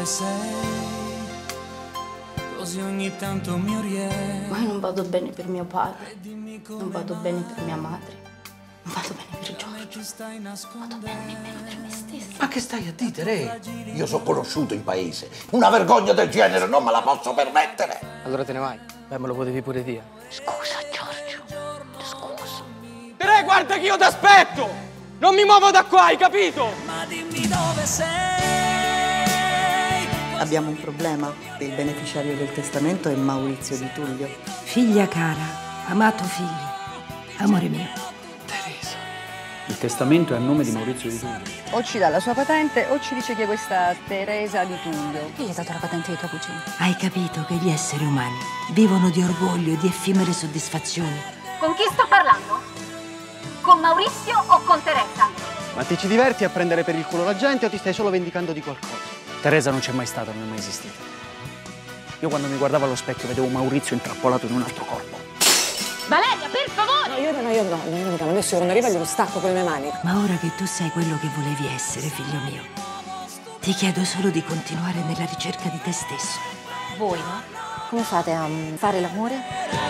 sei, così ogni tanto mi oriento. Ma io non vado bene per mio padre, non vado bene per mia madre, non vado bene per Giorgio, vado bene nemmeno per me stessa. Ma che stai a dire, Re? Io sono conosciuto in paese. Una vergogna del genere non me la posso permettere. Allora te ne vai? Beh, me lo potevi pure dire. Scusa Giorgio, scusa. Re, guarda che io ti aspetto! Non mi muovo da qua, hai capito? Ma dimmi dove sei. Abbiamo un problema. Il beneficiario del testamento è Maurizio Di Tullio. Figlia cara, amato figlio, amore mio. Teresa. Il testamento è a nome di Maurizio Di Tullio. O ci dà la sua patente o ci dice che è questa Teresa Di Tullio. Chi gli ha dato la patente di tua cugina? Hai capito che gli esseri umani vivono di orgoglio e di effimere soddisfazioni. Con chi sto parlando? Con Maurizio o con Teresa? Ma ti ci diverti a prendere per il culo la gente o ti stai solo vendicando di qualcosa? Teresa non c'è mai stata, non è mai esistita. Io quando mi guardavo allo specchio vedevo Maurizio intrappolato in un altro corpo. Valeria, per favore! No, adesso quando arriva glielo stacco con le mie mani. Ma ora che tu sei quello che volevi essere, figlio mio, ti chiedo solo di continuare nella ricerca di te stesso. Voi, no? Come fate a fare l'amore?